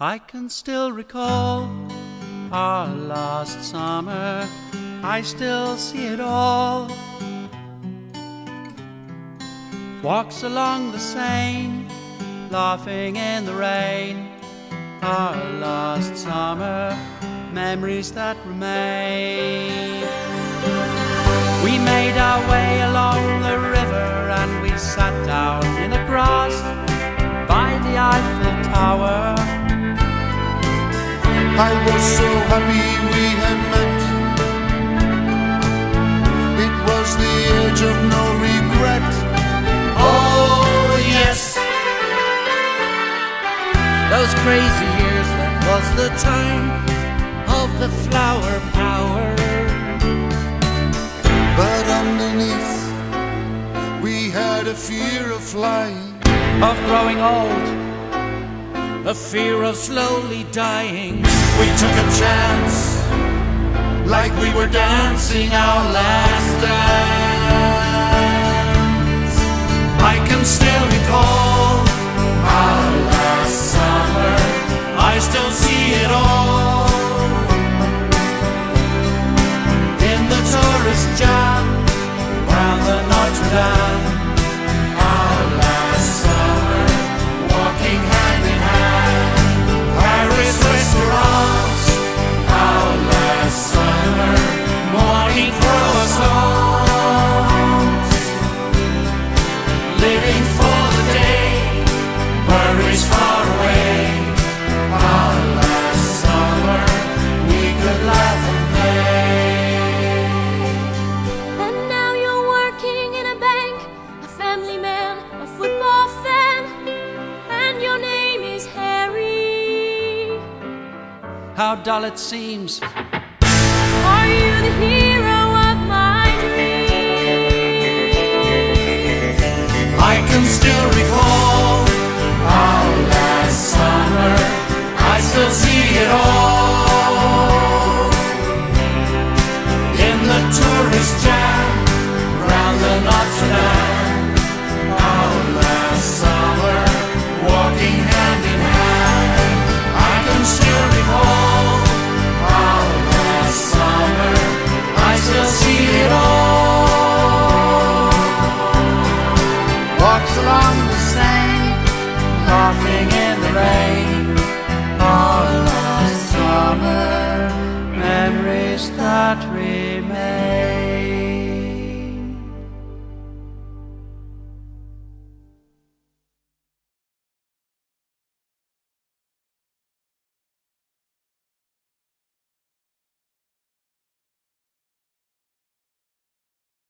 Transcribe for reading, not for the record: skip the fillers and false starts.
I can still recall our last summer, I still see it all. Walks along the Seine, laughing in the rain. Our last summer, memories that remain. We made our way along the river and we sat down in the grass by the Eiffel Tower. I was so happy we had met. It was the age of no regret. Oh yes, those crazy years, that was the time of the flower power. But underneath we had a fear of flying, of growing old, a fear of slowly dying. we took a chance, like we were dancing our last dance. I can still recall Our last summer, I still see it all in the tourist jam round the Notre Dame. our last summer, walking hand in hand, Paris restaurants, our last summer, morning croissants, living for the day, worries far away. our last summer, we could laugh and play. And now you're working in a bank, a family man, a football fan, and your name is Harry. How dull it seems. Are you the hero of my dreams? I can still recall Our